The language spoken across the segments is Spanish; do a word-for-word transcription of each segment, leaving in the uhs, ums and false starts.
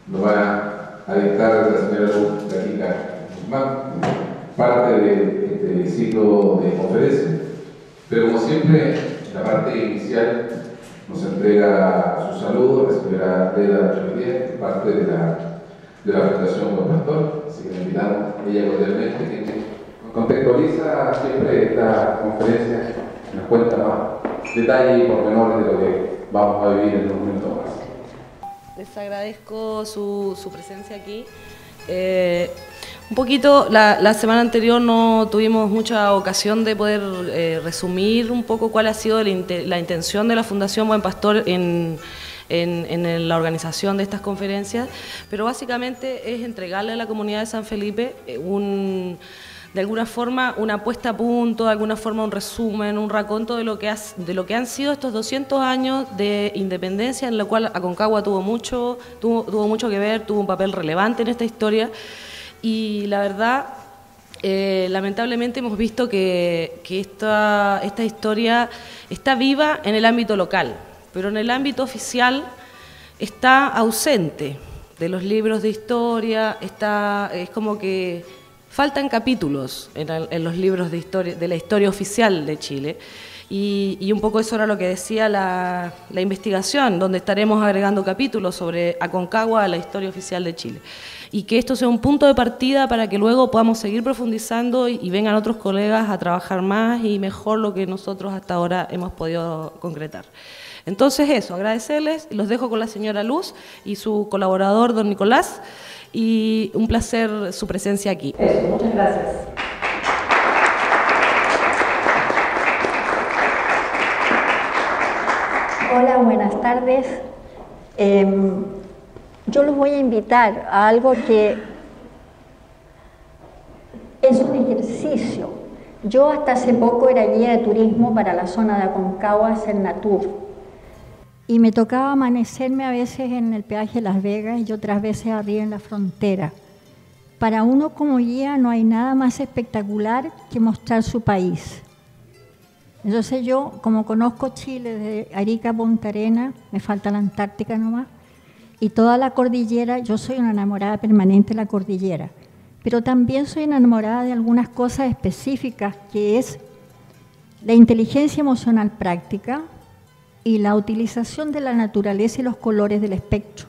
nos va a dictar la señora Luz Gatica Guzmán, parte de este ciclo de conferencias. Pero como siempre, la parte inicial nos entrega su saludo a la señora Leda Chovier, parte de la, de la Fundación Buen Pastor, así que le invitamos a ella cordialmente, que contextualiza siempre esta conferencia, nos cuenta más detalles y pormenores de lo que vamos a vivir en un minuto más. Les agradezco su, su presencia aquí. Eh, un poquito, la, la semana anterior no tuvimos mucha ocasión de poder eh, resumir un poco cuál ha sido la, la intención de la Fundación Buen Pastor en, en, en la organización de estas conferencias, pero básicamente es entregarle a la comunidad de San Felipe un... de alguna forma una puesta a punto, de alguna forma un resumen, un raconto de lo que, has, de lo que han sido estos doscientos años de independencia, en lo cual Aconcagua tuvo mucho, tuvo, tuvo mucho que ver, tuvo un papel relevante en esta historia, y la verdad, eh, lamentablemente hemos visto que, que esta, esta historia está viva en el ámbito local, pero en el ámbito oficial está ausente de los libros de historia, está, es como que faltan capítulos en, el, en los libros de, historia, de la historia oficial de Chile, y, y un poco eso era lo que decía la, la investigación, donde estaremos agregando capítulos sobre Aconcagua a la historia oficial de Chile, y que esto sea un punto de partida para que luego podamos seguir profundizando y, y vengan otros colegas a trabajar más y mejor lo que nosotros hasta ahora hemos podido concretar. Entonces eso, agradecerles, los dejo con la señora Luz y su colaborador, don Nicolás, y un placer su presencia aquí. Eso, muchas gracias. Hola, buenas tardes. Eh, yo los voy a invitar a algo que es un ejercicio. Yo hasta hace poco era guía de turismo para la zona de Aconcagua, Cernatur. Y me tocaba amanecerme a veces en el peaje de Las Vegas y otras veces arriba en la frontera. Para uno como guía no hay nada más espectacular que mostrar su país. Entonces yo, como conozco Chile desde Arica a Punta Arenas, me falta la Antártica nomás, y toda la cordillera, yo soy una enamorada permanente de la cordillera, pero también soy enamorada de algunas cosas específicas, que es la inteligencia emocional práctica, y la utilización de la naturaleza y los colores del espectro.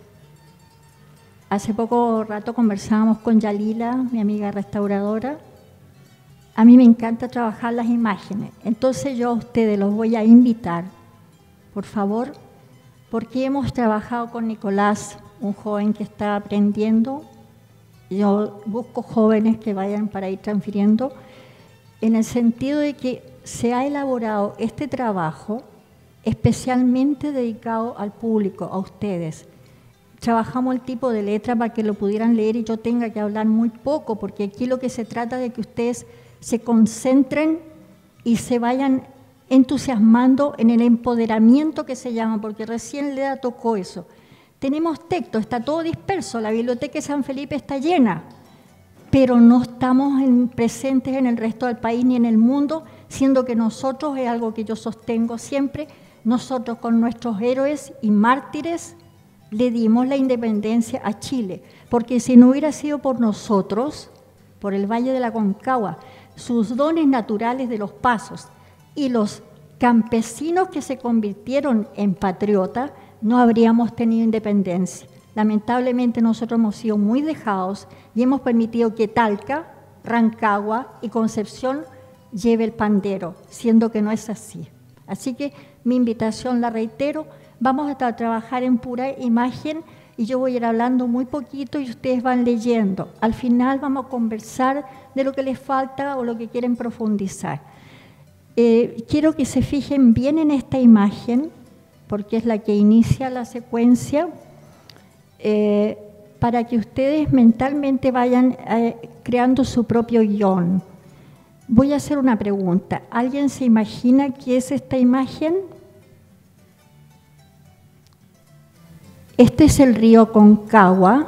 Hace poco rato conversábamos con Yalila, mi amiga restauradora. A mí me encanta trabajar las imágenes, entonces yo a ustedes los voy a invitar, por favor, porque hemos trabajado con Nicolás, un joven que está aprendiendo. Yo busco jóvenes que vayan para ir transfiriendo, en el sentido de que se ha elaborado este trabajo especialmente dedicado al público, a ustedes. Trabajamos el tipo de letra para que lo pudieran leer y yo tenga que hablar muy poco, porque aquí lo que se trata de que ustedes se concentren y se vayan entusiasmando en el empoderamiento que se llama, porque recién Leda tocó eso. Tenemos texto, está todo disperso, la biblioteca de San Felipe está llena, pero no estamos en, presentes en el resto del país ni en el mundo, siendo que nosotros, es algo que yo sostengo siempre, nosotros con nuestros héroes y mártires le dimos la independencia a Chile, porque si no hubiera sido por nosotros, por el Valle de la Aconcagua, sus dones naturales de los pasos y los campesinos que se convirtieron en patriotas, no habríamos tenido independencia. Lamentablemente nosotros hemos sido muy dejados y hemos permitido que Talca, Rancagua y Concepción lleve el pandero, siendo que no es así. Así que mi invitación la reitero, vamos a trabajar en pura imagen y yo voy a ir hablando muy poquito y ustedes van leyendo. Al final vamos a conversar de lo que les falta o lo que quieren profundizar. Eh, quiero que se fijen bien en esta imagen, porque es la que inicia la secuencia, eh, para que ustedes mentalmente vayan eh, creando su propio guión. Voy a hacer una pregunta. ¿Alguien se imagina qué es esta imagen? Este es el río Aconcagua,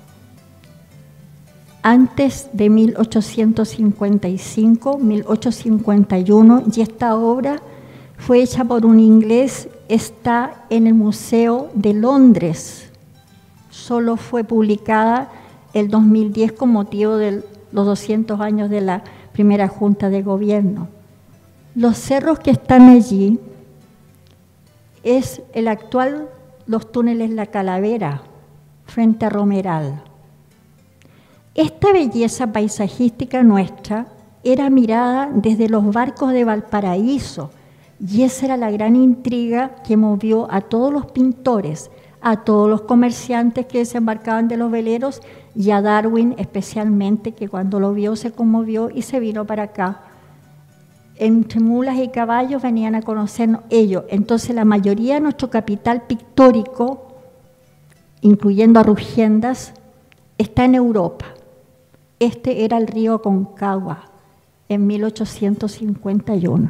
antes de mil ochocientos cincuenta y cinco, mil ochocientos cincuenta y uno, y esta obra fue hecha por un inglés, está en el Museo de Londres. solo fue publicada el dos mil diez con motivo de los doscientos años de la primera Junta de Gobierno. Los cerros que están allí es el actual, los túneles La Calavera, frente a Romeral. Esta belleza paisajística nuestra era mirada desde los barcos de Valparaíso, y esa era la gran intriga que movió a todos los pintores, a todos los comerciantes que desembarcaban de los veleros y a Darwin especialmente, que cuando lo vio se conmovió y se vino para acá. Entre mulas y caballos venían a conocernos ellos. Entonces la mayoría de nuestro capital pictórico, incluyendo a Rugiendas, está en Europa. Este era el río Aconcagua en mil ochocientos cincuenta y uno.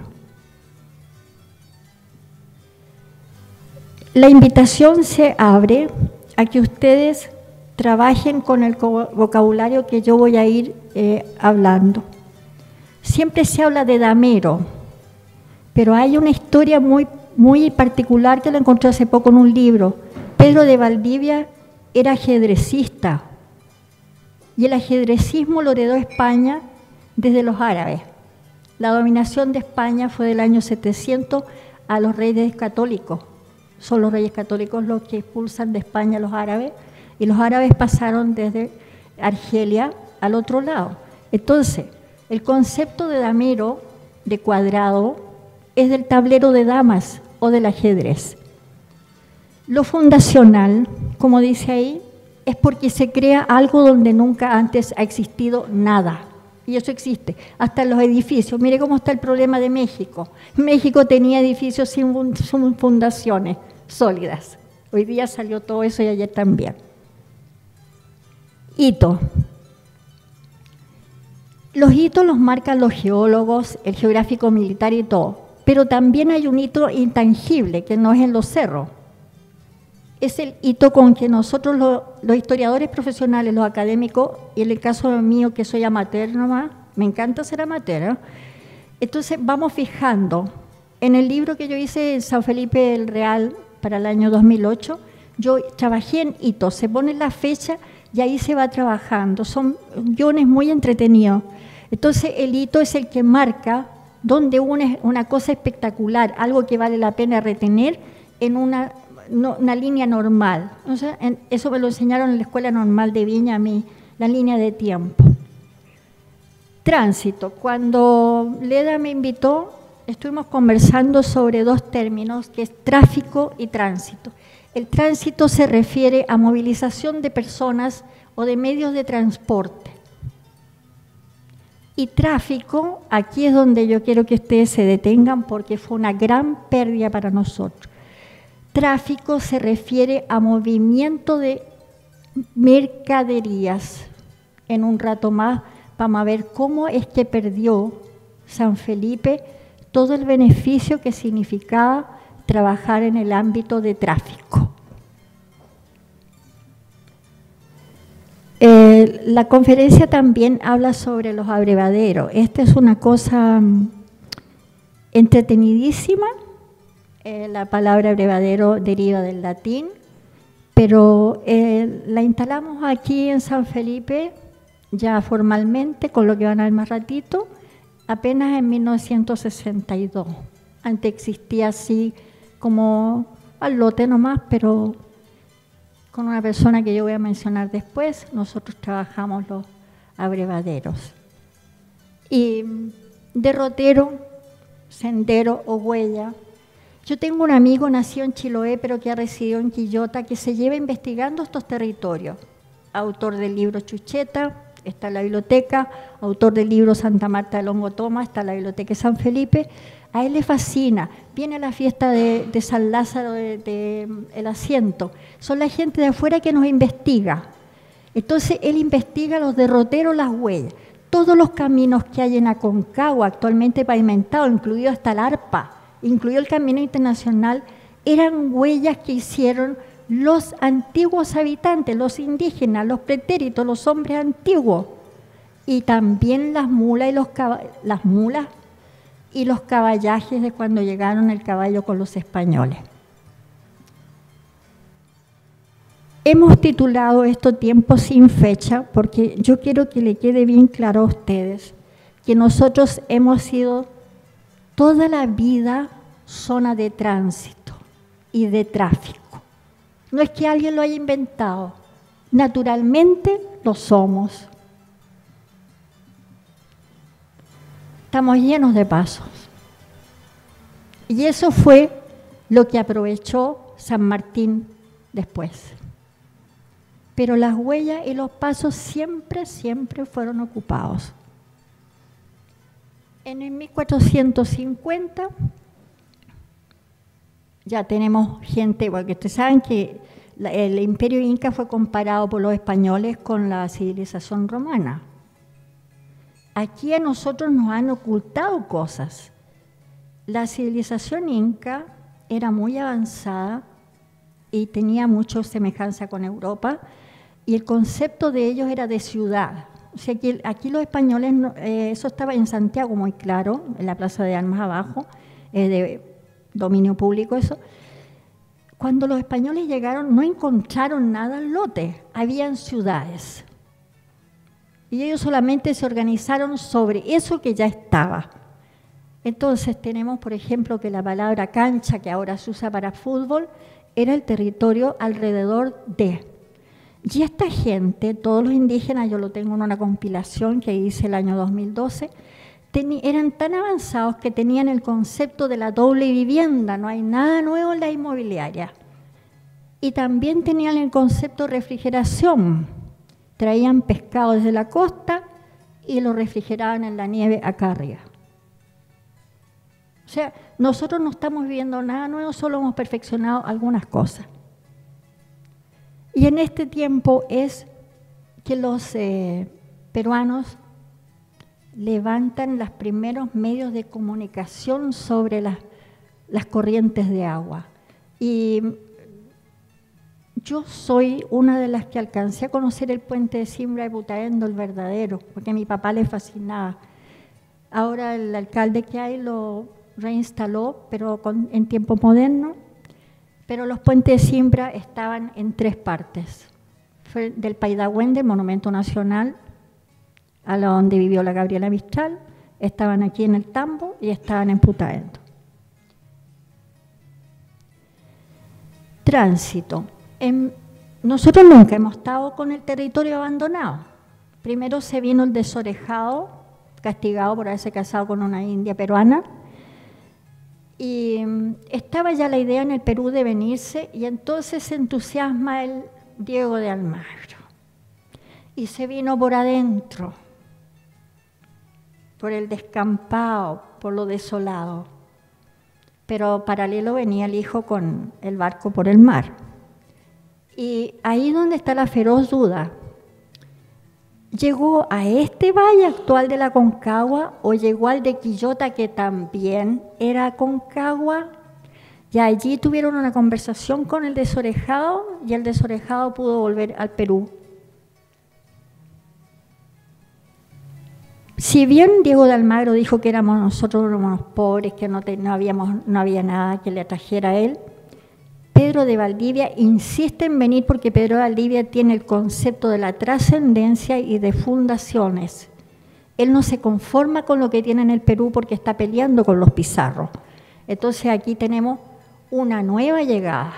La invitación se abre a que ustedes trabajen con el vocabulario que yo voy a ir eh, hablando. Siempre se habla de damero, pero hay una historia muy, muy particular que la encontré hace poco en un libro. Pedro de Valdivia era ajedrecista y el ajedrecismo lo heredó España desde los árabes. La dominación de España fue del año setecientos a los reyes católicos. Son los reyes católicos los que expulsan de España a los árabes, y los árabes pasaron desde Argelia al otro lado. Entonces, el concepto de damero, de cuadrado, es del tablero de damas o del ajedrez. Lo fundacional, como dice ahí, es porque se crea algo donde nunca antes ha existido nada. Y eso existe, hasta en los edificios. Mire cómo está el problema de México. México tenía edificios sin fundaciones sólidas. Hoy día salió todo eso y ayer también. Hito. Los hitos los marcan los geólogos, el geográfico militar y todo. Pero también hay un hito intangible que no es en los cerros. Es el hito con que nosotros los, los historiadores profesionales, los académicos, y en el caso mío que soy amateur nomás, me encanta ser amateur, ¿eh? Entonces vamos fijando. En el libro que yo hice en San Felipe el Real para el año dos mil ocho, yo trabajé en hitos, se pone la fecha y ahí se va trabajando. Son guiones muy entretenidos. Entonces el hito es el que marca donde una, una cosa espectacular, algo que vale la pena retener en una... No, una línea normal. O sea, en, eso me lo enseñaron en la Escuela Normal de Viña a mí, la línea de tiempo. Tránsito. Cuando Leda me invitó, estuvimos conversando sobre dos términos, que es tráfico y tránsito. El tránsito se refiere a movilización de personas o de medios de transporte. Y tráfico, aquí es donde yo quiero que ustedes se detengan porque fue una gran pérdida para nosotros. Tráfico se refiere a movimiento de mercaderías. En un rato más vamos a ver cómo es que perdió San Felipe todo el beneficio que significaba trabajar en el ámbito de tráfico. Eh, la conferencia también habla sobre los abrevaderos. Esta es una cosa um, entretenidísima. Eh, la palabra abrevadero deriva del latín, pero eh, la instalamos aquí en San Felipe ya formalmente, con lo que van a ver más ratito, apenas en mil novecientos sesenta y dos. Antes existía así como al lote nomás, pero con una persona que yo voy a mencionar después, nosotros trabajamos los abrevaderos. Y derrotero, sendero o huella. Yo tengo un amigo nacido en Chiloé, pero que ha residido en Quillota, que se lleva investigando estos territorios. Autor del libro Chucheta, está en la biblioteca, autor del libro Santa Marta de Longo Toma, está en la biblioteca de San Felipe. A él le fascina. Viene a la fiesta de, de San Lázaro, de, de El Asiento. Son la gente de afuera que nos investiga. Entonces, él investiga los derroteros, las huellas. Todos los caminos que hay en Aconcagua, actualmente pavimentados, incluido hasta el ARPA, incluido el Camino Internacional, eran huellas que hicieron los antiguos habitantes, los indígenas, los pretéritos, los hombres antiguos, y también las mulas y los, las mulas y los caballajes de cuando llegaron el caballo con los españoles. hemos titulado esto Tiempo sin fecha porque yo quiero que le quede bien claro a ustedes que nosotros hemos sido toda la vida zona de tránsito y de tráfico. No es que alguien lo haya inventado, naturalmente lo somos. Estamos llenos de pasos. Y eso fue lo que aprovechó San Martín después. Pero las huellas y los pasos siempre, siempre fueron ocupados. En el mil cuatrocientos cincuenta ya tenemos gente, porque ustedes saben que la, el imperio inca fue comparado por los españoles con la civilización romana. Aquí a nosotros nos han ocultado cosas. La civilización inca era muy avanzada y tenía mucha semejanza con Europa, y el concepto de ellos era de ciudad. O sea, que aquí los españoles, eh, eso estaba en Santiago muy claro, en la Plaza de Armas abajo, eh, de dominio público eso. Cuando los españoles llegaron no encontraron nada al lote, habían ciudades. Y ellos solamente se organizaron sobre eso que ya estaba. Entonces tenemos, por ejemplo, que la palabra cancha, que ahora se usa para fútbol, era el territorio alrededor de. Y esta gente, todos los indígenas, yo lo tengo en una compilación que hice el año dos mil doce, eran tan avanzados que tenían el concepto de la doble vivienda, no hay nada nuevo en la inmobiliaria. Y también tenían el concepto de refrigeración, traían pescado desde la costa y lo refrigeraban en la nieve acá arriba. O sea, nosotros no estamos viviendo nada nuevo, solo hemos perfeccionado algunas cosas. Y en este tiempo es que los eh, peruanos levantan los primeros medios de comunicación sobre las, las corrientes de agua. Y yo soy una de las que alcancé a conocer el puente de Simbra de Putaendo, el verdadero, porque a mi papá le fascinaba. Ahora el alcalde que hay lo reinstaló, pero con, en tiempo moderno. Pero los puentes de Simbra estaban en tres partes. Fue del Paidagüen, del Monumento Nacional, a la donde vivió la Gabriela Mistral, estaban aquí en el Tambo y estaban en Putaendo. Tránsito. En, nosotros nunca hemos estado con el territorio abandonado. Primero se vino el desorejado, castigado por haberse casado con una india peruana, y estaba ya la idea en el Perú de venirse, y entonces se entusiasma el Diego de Almagro. Y se vino por adentro, por el descampado, por lo desolado. Pero paralelo venía el hijo con el barco por el mar. Y ahí donde está la feroz duda, ¿llegó a este valle actual de la Concagua o llegó al de Quillota, que también era Concagua? Y allí tuvieron una conversación con el desorejado y el desorejado pudo volver al Perú. Si bien Diego de Almagro dijo que éramos nosotros unos pobres, que no, te, no, habíamos, no había nada que le atrajera a él, Pedro de Valdivia insiste en venir porque Pedro de Valdivia tiene el concepto de la trascendencia y de fundaciones. Él no se conforma con lo que tiene en el Perú porque está peleando con los Pizarros. Entonces aquí tenemos una nueva llegada,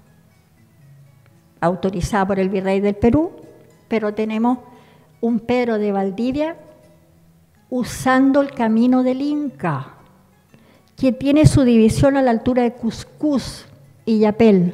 autorizada por el virrey del Perú, pero tenemos un Pedro de Valdivia usando el camino del Inca, que tiene su división a la altura de Cuscús y Yapel.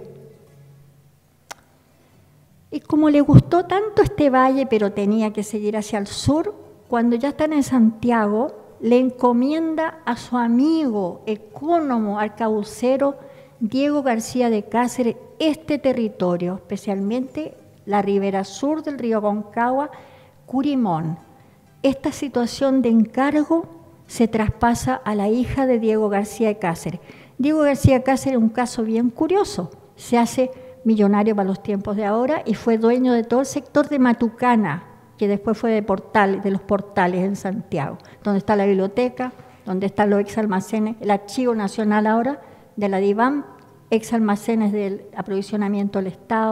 Y como le gustó tanto este valle, pero tenía que seguir hacia el sur, cuando ya están en Santiago, le encomienda a su amigo, ecónomo, arcabucero, Diego García de Cáceres, este territorio, especialmente la ribera sur del río Concagua, Curimón. Esta situación de encargo se traspasa a la hija de Diego García de Cáceres. Diego García Cáceres es un caso bien curioso, se hace millonario para los tiempos de ahora y fue dueño de todo el sector de Matucana, que después fue de, portales, de los portales en Santiago, donde está la biblioteca, donde están los ex almacenes, el archivo nacional ahora de la DIVAM, ex almacenes del aprovisionamiento del Estado,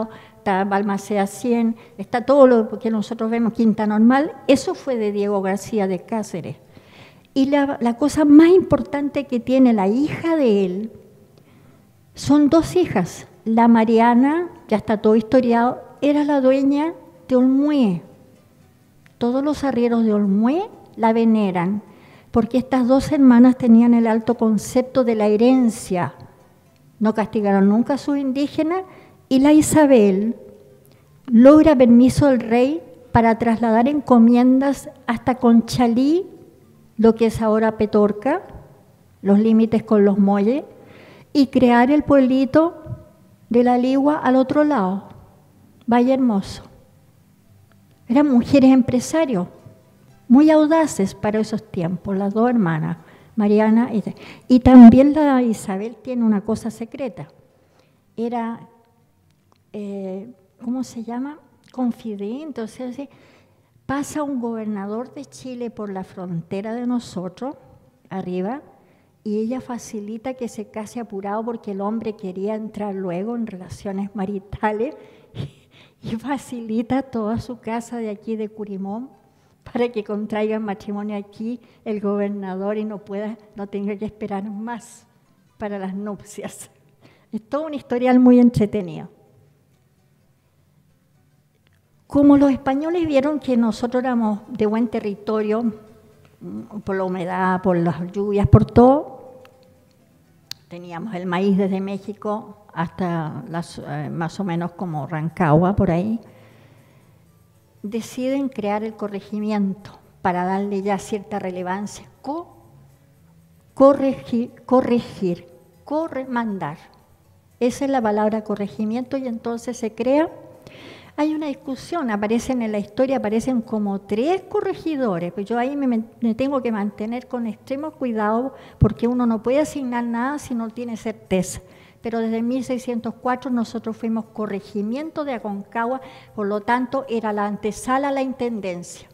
está Balmaceda cien, está todo lo que nosotros vemos, Quinta Normal, eso fue de Diego García de Cáceres. Y la, la cosa más importante que tiene la hija de él, son dos hijas. La Mariana, ya está todo historiado, era la dueña de Olmué. Todos los arrieros de Olmué la veneran, porque estas dos hermanas tenían el alto concepto de la herencia. No castigaron nunca a sus indígenas, y la Isabel logra permiso del rey para trasladar encomiendas hasta Conchalí, lo que es ahora Petorca, los límites con los Molles, y crear el pueblito de la Ligua al otro lado, Valle Hermoso. Eran mujeres empresarios, muy audaces para esos tiempos, las dos hermanas, Mariana y, y también la Isabel tiene una cosa secreta. Era, eh, ¿cómo se llama? Confidente, o sea, pasa un gobernador de Chile por la frontera de nosotros, arriba, y ella facilita que se case apurado porque el hombre quería entrar luego en relaciones maritales y facilita toda su casa de aquí de Curimón para que contraigan matrimonio aquí el gobernador y no pueda, no tenga que esperar más para las nupcias. Es todo un historial muy entretenido. Como los españoles vieron que nosotros éramos de buen territorio, por la humedad, por las lluvias, por todo, teníamos el maíz desde México hasta las, eh, más o menos como Rancagua, por ahí, deciden crear el corregimiento para darle ya cierta relevancia, Co, corregir, corregir, corremandar. Esa es la palabra corregimiento y entonces se crea. Hay una discusión, aparecen en la historia, aparecen como tres corregidores, pues yo ahí me, me tengo que mantener con extremo cuidado porque uno no puede asignar nada si no tiene certeza. Pero desde mil seiscientos cuatro nosotros fuimos corregimiento de Aconcagua, por lo tanto era la antesala a la intendencia.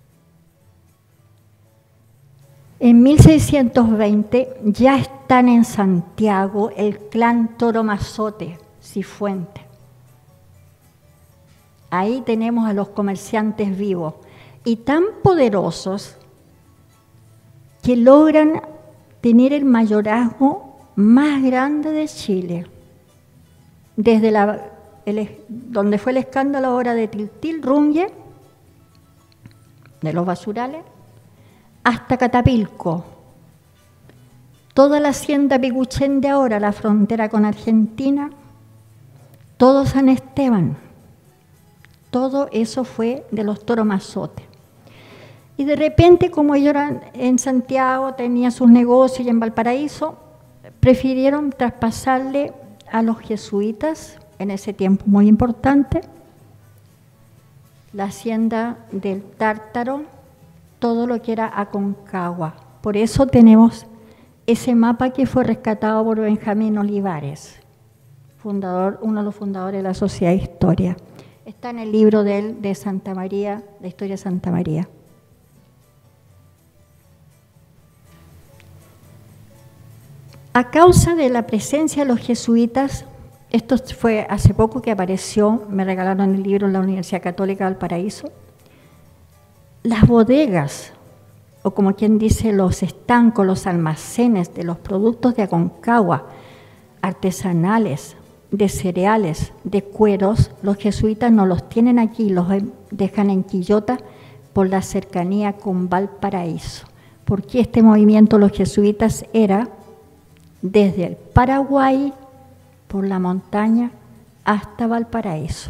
En mil seiscientos veinte ya están en Santiago el clan Toromazote, Cifuentes. Ahí tenemos a los comerciantes vivos y tan poderosos que logran tener el mayorazgo más grande de Chile. Desde la, el, donde fue el escándalo ahora de Tiltil Runye, de los basurales, hasta Catapilco. Toda la hacienda Picuchén de ahora, la frontera con Argentina, todo San Esteban. Todo eso fue de los Toromazote. Y de repente, como ellos eran en Santiago, tenían sus negocios y en Valparaíso, prefirieron traspasarle a los jesuitas, en ese tiempo muy importante, la hacienda del Tártaro, todo lo que era Aconcagua. Por eso tenemos ese mapa que fue rescatado por Benjamín Olivares, fundador, uno de los fundadores de la Sociedad de Historia. Está en el libro de él, de Santa María, la historia de Santa María. A causa de la presencia de los jesuitas, esto fue hace poco que apareció, me regalaron el libro en la Universidad Católica de Valparaíso, las bodegas, o como quien dice, los estancos, los almacenes de los productos de Aconcagua, artesanales, de cereales, de cueros, los jesuitas no los tienen aquí, los dejan en Quillota por la cercanía con Valparaíso. Porque este movimiento, los jesuitas, era desde el Paraguay, por la montaña, hasta Valparaíso.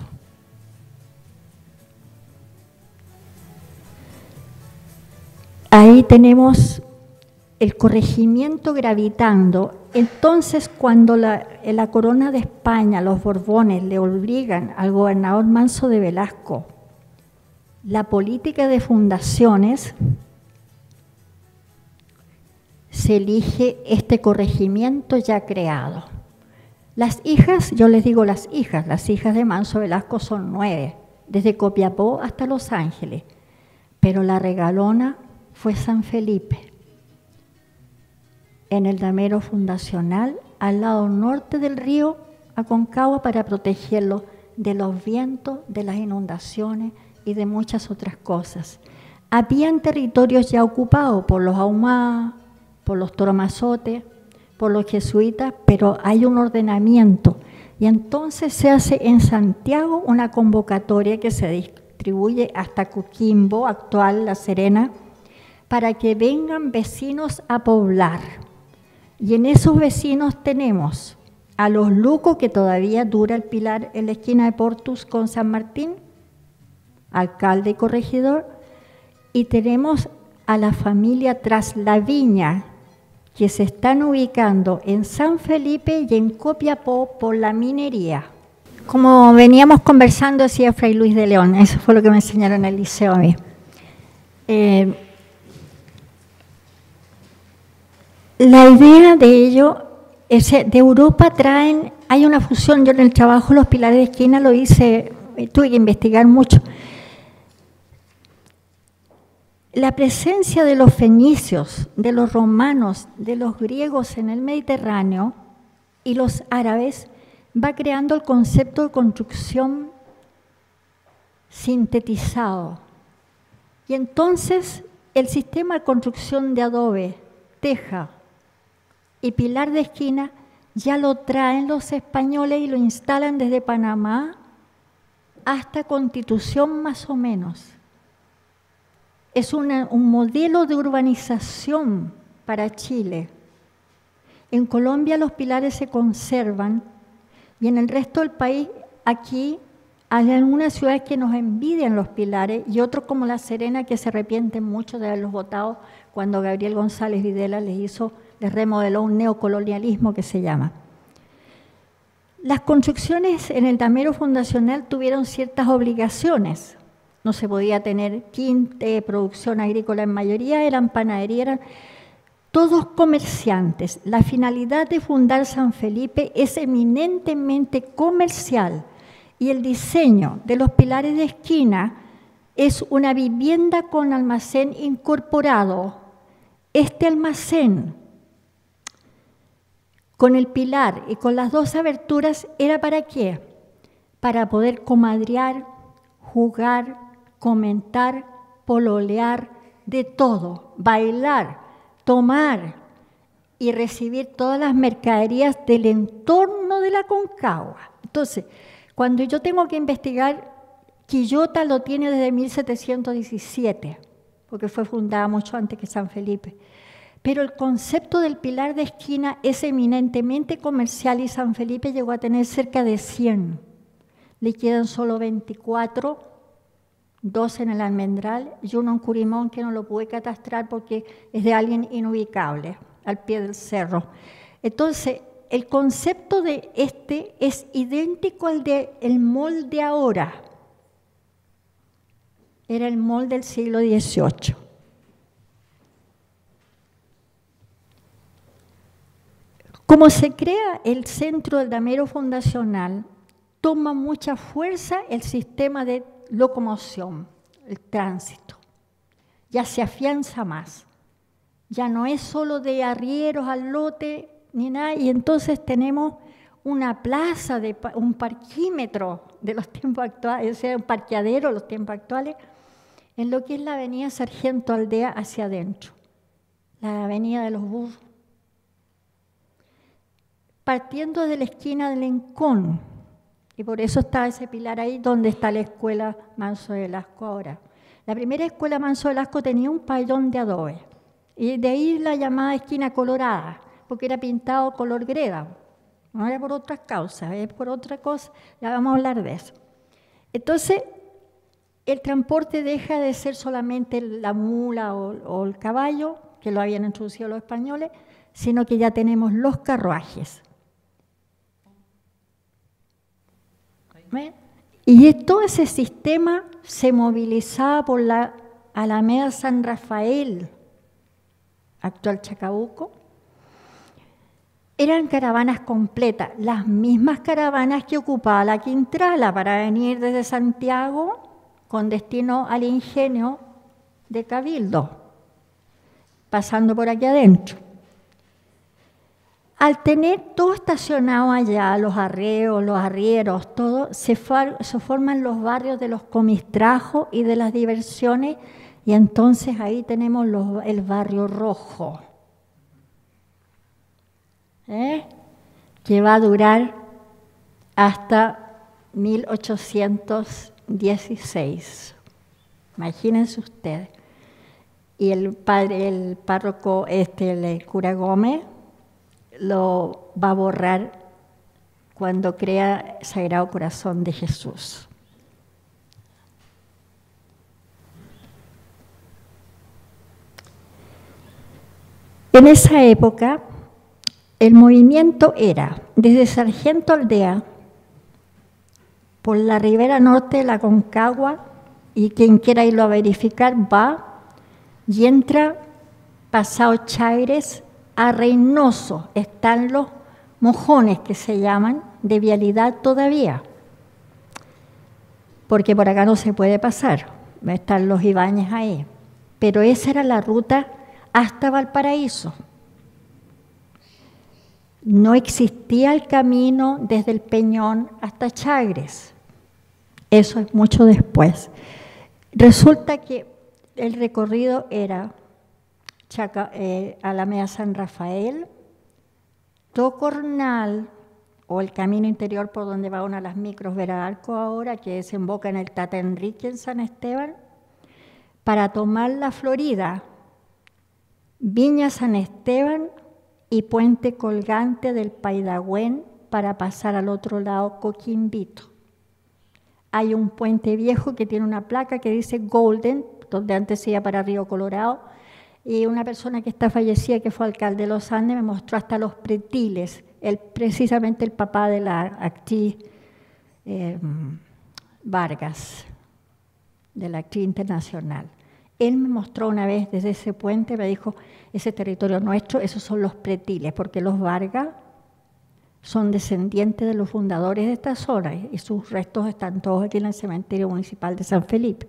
Ahí tenemos el corregimiento gravitando. Entonces, cuando la, la corona de España, los Borbones, le obligan al gobernador Manso de Velasco la política de fundaciones, se elige este corregimiento ya creado. Las hijas, yo les digo las hijas, las hijas de Manso Velasco son nueve, desde Copiapó hasta Los Ángeles, pero la regalona fue San Felipe, en el damero fundacional, al lado norte del río Aconcagua, para protegerlo de los vientos, de las inundaciones y de muchas otras cosas. Habían territorios ya ocupados por los Ahumá, por los Toromazotes, por los jesuitas, pero hay un ordenamiento. Y entonces se hace en Santiago una convocatoria que se distribuye hasta Coquimbo, actual La Serena, para que vengan vecinos a poblar. Y en esos vecinos tenemos a los Lucos, que todavía dura el pilar en la esquina de Portus con San Martín, alcalde y corregidor, y tenemos a la familia Traslaviña, que se están ubicando en San Felipe y en Copiapó por la minería. Como veníamos conversando, decía Fray Luis de León, eso fue lo que me enseñaron en el liceo a mí. Eh, la idea de ello, es, de Europa traen, hay una fusión, yo en el trabajo Los Pilares de Esquina lo hice, tuve que investigar mucho. La presencia de los fenicios, de los romanos, de los griegos en el Mediterráneo y los árabes va creando el concepto de construcción sintetizado. Y entonces el sistema de construcción de adobe, teja y pilar de esquina ya lo traen los españoles y lo instalan desde Panamá hasta Constitución más o menos. Es una, un modelo de urbanización para Chile. En Colombia los pilares se conservan y en el resto del país, aquí, hay algunas ciudades que nos envidian los pilares y otros como La Serena que se arrepienten mucho de haberlos votado cuando Gabriel González Videla les hizo, les remodeló un neocolonialismo que se llama. Las construcciones en el damero fundacional tuvieron ciertas obligaciones. No se podía tener quinte, producción agrícola en mayoría, eran panadería, eran todos comerciantes. La finalidad de fundar San Felipe es eminentemente comercial y el diseño de los pilares de esquina es una vivienda con almacén incorporado. Este almacén, con el pilar y con las dos aberturas, ¿era para qué? Para poder comadrear, jugar, comentar, pololear, de todo, bailar, tomar y recibir todas las mercaderías del entorno de la Aconcagua. Entonces, cuando yo tengo que investigar, Quillota lo tiene desde mil setecientos diecisiete, porque fue fundada mucho antes que San Felipe. Pero el concepto del pilar de esquina es eminentemente comercial y San Felipe llegó a tener cerca de cien. Le quedan solo veinticuatro, dos en el Almendral y uno en Curimón que no lo pude catastrar porque es de alguien inubicable, al pie del cerro. Entonces, el concepto de este es idéntico al del mall de ahora. Era el mall del siglo dieciocho. Como se crea el centro del damero fundacional, toma mucha fuerza el sistema de locomoción, el tránsito. Ya se afianza más. Ya no es solo de arrieros al lote ni nada, y entonces tenemos una plaza, de, un parquímetro de los tiempos actuales, o sea, un parqueadero de los tiempos actuales, en lo que es la avenida Sargento Aldea hacia adentro, la avenida de los Burros. Partiendo de la esquina de Lencón, y por eso está ese pilar ahí donde está la escuela Manso de Velasco ahora. La primera escuela Manso de Velasco tenía un pabellón de adobe, y de ahí la llamada esquina colorada, porque era pintado color greda. No era por otras causas, es por otra cosa, ya vamos a hablar de eso. Entonces, el transporte deja de ser solamente la mula o, o el caballo, que lo habían introducido los españoles, sino que ya tenemos los carruajes. ¿Ven? Y todo ese sistema se movilizaba por la Alameda San Rafael, actual Chacabuco. Eran caravanas completas, las mismas caravanas que ocupaba la Quintrala para venir desde Santiago con destino al ingenio de Cabildo, pasando por aquí adentro. Al tener todo estacionado allá, los arreos, los arrieros, todo, se, se forman los barrios de los comistrajos y de las diversiones, y entonces ahí tenemos los, el barrio rojo, ¿eh? que va a durar hasta mil ochocientos dieciséis. Imagínense ustedes. Y el padre, el párroco, este, el cura Gómez, lo va a borrar cuando crea Sagrado Corazón de Jesús. En esa época, el movimiento era desde Sargento Aldea, por la ribera norte de la Concagua, y quien quiera irlo a verificar va y entra pasado Chaires a Reynoso. Están los mojones que se llaman de vialidad todavía, porque por acá no se puede pasar, están los Ibáñez ahí, pero esa era la ruta hasta Valparaíso. No existía el camino desde el Peñón hasta Chagres, eso es mucho después. Resulta que el recorrido era Chaca, eh, Alameda San Rafael, Tocornal, o el camino interior por donde va una de las micros Verarco ahora, que desemboca en el Tata Enrique en San Esteban, para tomar la Florida, Viña San Esteban y Puente Colgante del Paidagüén para pasar al otro lado Coquimbito. Hay un puente viejo que tiene una placa que dice Golden, donde antes se iba para Río Colorado, y una persona que está fallecida, que fue alcalde de Los Andes, me mostró hasta los pretiles, el, precisamente el papá de la actriz eh, Vargas, de la actriz internacional. Él me mostró una vez desde ese puente, me dijo, ese territorio nuestro, esos son los pretiles, porque los Vargas son descendientes de los fundadores de esta zona y sus restos están todos aquí en el cementerio municipal de San Felipe.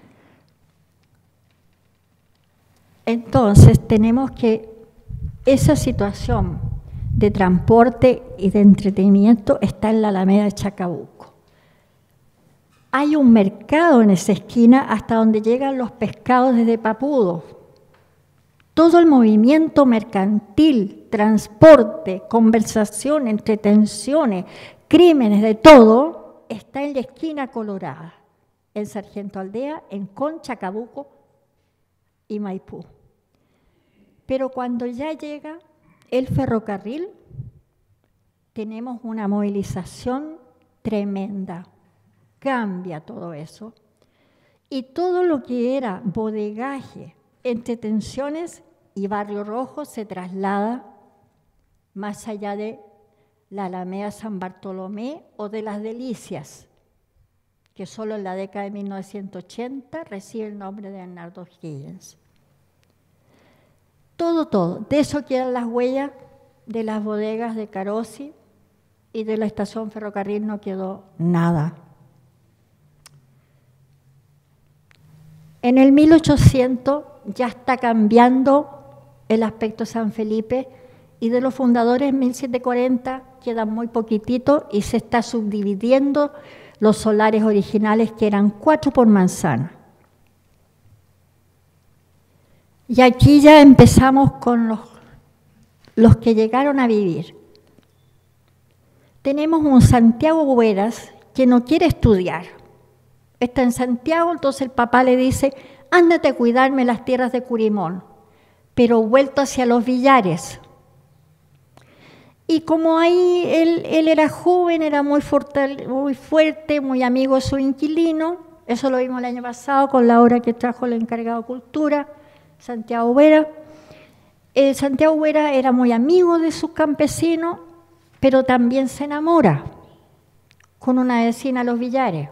Entonces tenemos que esa situación de transporte y de entretenimiento está en la Alameda de Chacabuco. Hay un mercado en esa esquina hasta donde llegan los pescados desde Papudo. Todo el movimiento mercantil, transporte, conversación, entretenciones, crímenes, de todo, está en la esquina colorada, en Sargento Aldea, en Concha, Chacabuco y Maipú. Pero cuando ya llega el ferrocarril, tenemos una movilización tremenda. Cambia todo eso. Y todo lo que era bodegaje, entretenciones y Barrio Rojo se traslada más allá de la Alameda San Bartolomé o de Las Delicias, que solo en la década de mil novecientos ochenta recibe el nombre de Bernardo Higgins. Todo, todo. De eso quedan las huellas de las bodegas de Carosi y de la estación ferrocarril no quedó nada. En el mil ochocientos ya está cambiando el aspecto de San Felipe y de los fundadores en mil setecientos cuarenta quedan muy poquititos y se está subdividiendo los solares originales que eran cuatro por manzana. Y aquí ya empezamos con los, los que llegaron a vivir. Tenemos un Santiago Hueras que no quiere estudiar. Está en Santiago, entonces el papá le dice, ándate a cuidarme las tierras de Curimón, pero vuelto hacia los Villares. Y como ahí él, él era joven, era muy fuerte, muy fuerte, muy amigo de su inquilino, eso lo vimos el año pasado con la obra que trajo el encargado de Cultura, Santiago Huera. Eh, Santiago Huera era muy amigo de sus campesinos, pero también se enamora con una vecina de los Villares.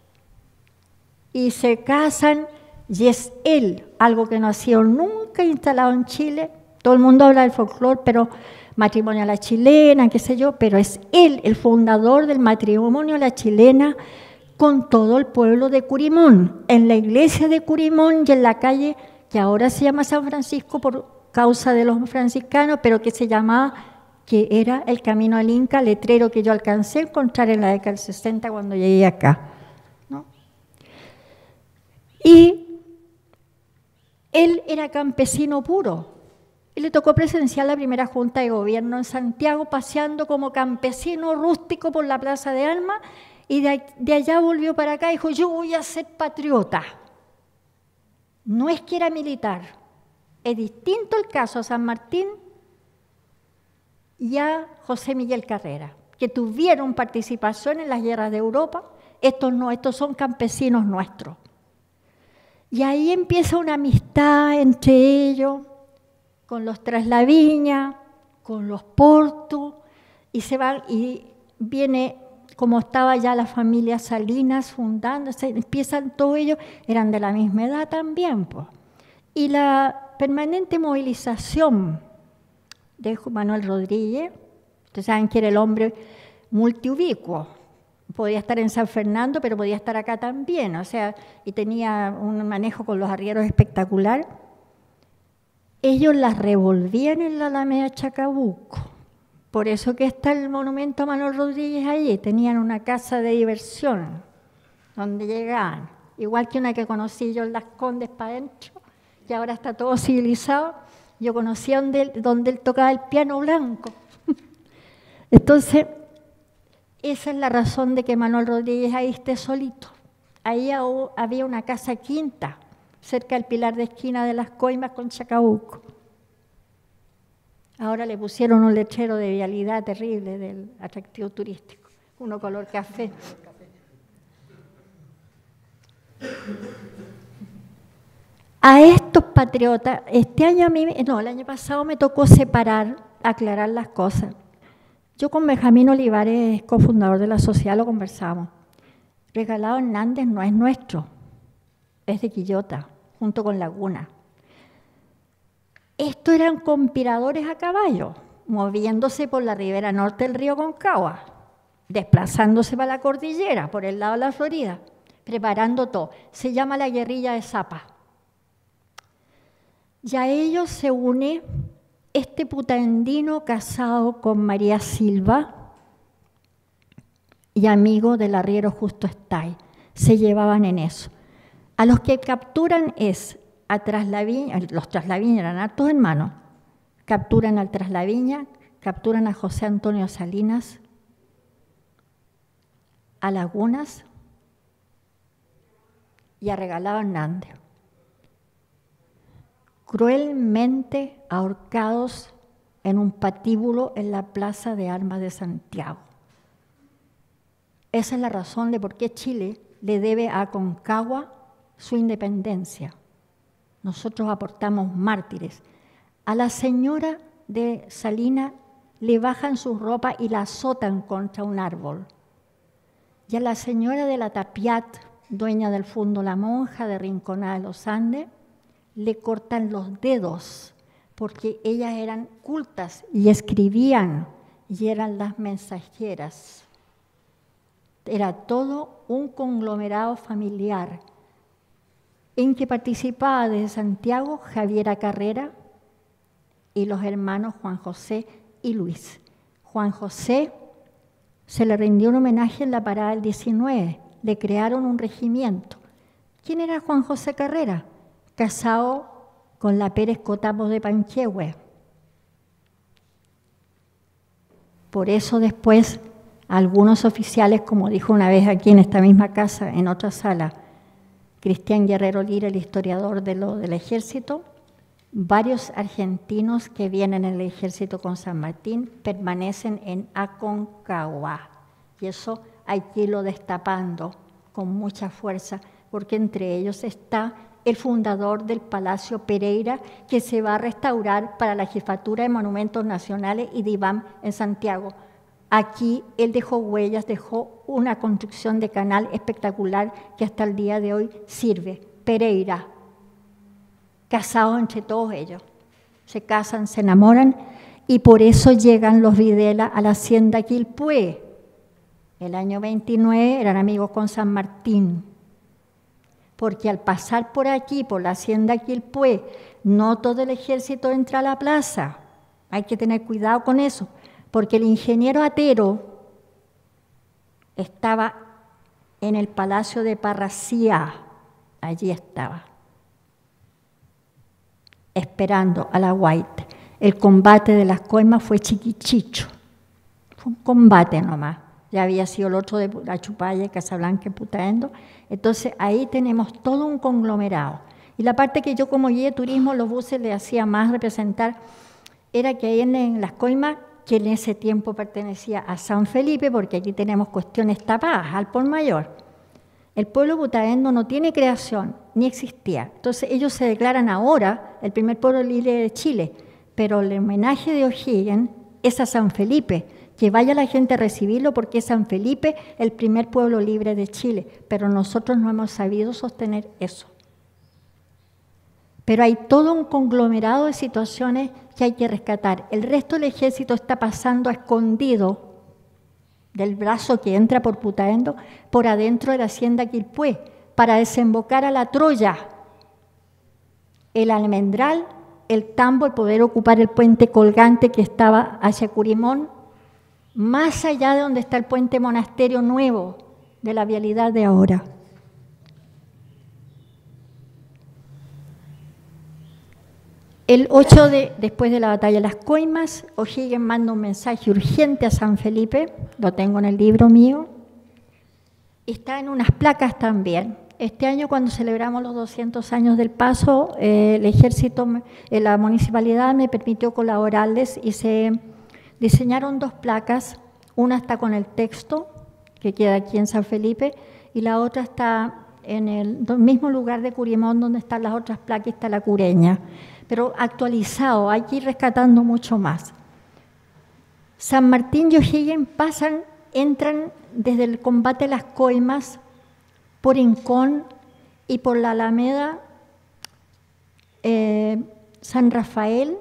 Y se casan y es él, algo que no ha sido nunca instalado en Chile. Todo el mundo habla del folclore, pero matrimonio a la chilena, qué sé yo, pero es él el fundador del matrimonio a la chilena con todo el pueblo de Curimón, en la iglesia de Curimón y en la calle que ahora se llama San Francisco por causa de los franciscanos, pero que se llamaba que era el camino al Inca, letrero que yo alcancé a encontrar en la década del sesenta cuando llegué acá, ¿no? Y él era campesino puro. Y le tocó presenciar la primera junta de gobierno en Santiago, paseando como campesino rústico por la Plaza de Armas, y de, de allá volvió para acá y dijo, yo voy a ser patriota. No es que era militar. Es distinto el caso a San Martín y a José Miguel Carrera, que tuvieron participación en las guerras de Europa. Estos no, estos son campesinos nuestros. Y ahí empieza una amistad entre ellos, con los Traslaviña, con los Portu, y se van, y viene, como estaba ya la familia Salinas fundándose, empiezan todos ellos, eran de la misma edad también, pues. Y la permanente movilización de Manuel Rodríguez, ustedes saben que era el hombre multiubicuo, podía estar en San Fernando, pero podía estar acá también, o sea, y tenía un manejo con los arrieros espectacular. Ellos las revolvían en la Alameda Chacabuco, por eso que está el monumento a Manuel Rodríguez allí, tenían una casa de diversión, donde llegaban, igual que una que conocí yo en Las Condes para adentro, que ahora está todo civilizado, yo conocí donde él, donde él tocaba el piano blanco. Entonces, esa es la razón de que Manuel Rodríguez ahí esté solito. Ahí había una casa quinta, cerca del Pilar de Esquina de Las Coimas con Chacabuco. Ahora le pusieron un letrero de vialidad terrible del atractivo turístico, uno color café. A estos patriotas, este año a mí, no, el año pasado me tocó separar, aclarar las cosas. Yo con Benjamín Olivares, cofundador de la sociedad, lo conversamos. Regalado Hernández no es nuestro, es de Quillota, junto con Laguna. Estos eran conspiradores a caballo, moviéndose por la ribera norte del río Concagua, desplazándose para la cordillera, por el lado de la Florida, preparando todo. Se llama la guerrilla de Zapa. Y a ellos se une este putandino casado con María Silva y amigo del arriero Justo Estay. Se llevaban en eso. A los que capturan es a Traslaviña, los Traslaviña eran hartos hermanos, capturan al Traslaviña, capturan a José Antonio Salinas, a Lagunas y a Regalado Hernández. Cruelmente ahorcados en un patíbulo en la Plaza de Armas de Santiago. Esa es la razón de por qué Chile le debe a Aconcagua su independencia. Nosotros aportamos mártires. A la señora de Salinas le bajan su ropa y la azotan contra un árbol. Y a la señora de la Tapiat, dueña del Fondo La Monja de Rinconada de los Andes, le cortan los dedos porque ellas eran cultas y escribían y eran las mensajeras. Era todo un conglomerado familiar en que participaba desde Santiago Javiera Carrera y los hermanos Juan José y Luis. Juan José se le rindió un homenaje en la parada del diecinueve, le crearon un regimiento. ¿Quién era Juan José Carrera? Casado con la Pérez Cotamos de Panquehue. Por eso después algunos oficiales, como dijo una vez aquí en esta misma casa, en otra sala, Cristian Guerrero Lira, el historiador de lo, del ejército, varios argentinos que vienen en el ejército con San Martín permanecen en Aconcagua. Y eso hay que irlo destapando con mucha fuerza, porque entre ellos está el fundador del Palacio Pereira, que se va a restaurar para la Jefatura de Monumentos Nacionales y de I B A M en Santiago. Aquí él dejó huellas, dejó una construcción de canal espectacular que hasta el día de hoy sirve. Pereira, casados entre todos ellos. Se casan, se enamoran y por eso llegan los Videla a la hacienda Quilpué. El año veintinueve eran amigos con San Martín. Porque al pasar por aquí, por la hacienda Quilpué, no todo el ejército entra a la plaza. Hay que tener cuidado con eso. porque el ingeniero Atero estaba en el Palacio de Parracía, allí estaba, esperando a la White. El combate de las coimas fue chiquichicho, fue un combate nomás. Ya había sido el otro de Achupaya, Casablanca y Putaendo. Entonces ahí tenemos todo un conglomerado. Y la parte que yo como guía de turismo, los buses le hacía más representar, era que ahí en, en las coimas, que en ese tiempo pertenecía a San Felipe, porque aquí tenemos cuestiones tapadas, al por mayor. El pueblo putaendo no tiene creación, ni existía. Entonces ellos se declaran ahora el primer pueblo libre de Chile, pero el homenaje de O'Higgins es a San Felipe, que vaya la gente a recibirlo porque es San Felipe el primer pueblo libre de Chile, pero nosotros no hemos sabido sostener eso. Pero hay todo un conglomerado de situaciones que hay que rescatar. El resto del ejército está pasando a escondido del brazo que entra por Putaendo, por adentro de la hacienda Quilpué, para desembocar a la Troya, el Almendral, el Tambo, el poder ocupar el puente colgante que estaba hacia Curimón, más allá de donde está el puente monasterio nuevo de la vialidad de ahora. El ocho de, después de la batalla de las Coimas, O'Higgins manda un mensaje urgente a San Felipe, lo tengo en el libro mío, y está en unas placas también. Este año, cuando celebramos los doscientos años del paso, eh, el ejército, eh, la municipalidad me permitió colaborarles y se diseñaron dos placas. Una está con el texto, que queda aquí en San Felipe, y la otra está en el mismo lugar de Curimón, donde están las otras placas, y está la Cureña, pero actualizado, hay que ir rescatando mucho más. San Martín y O'Higgins pasan, entran desde el combate de las Coimas, por Incón y por la Alameda eh, San Rafael.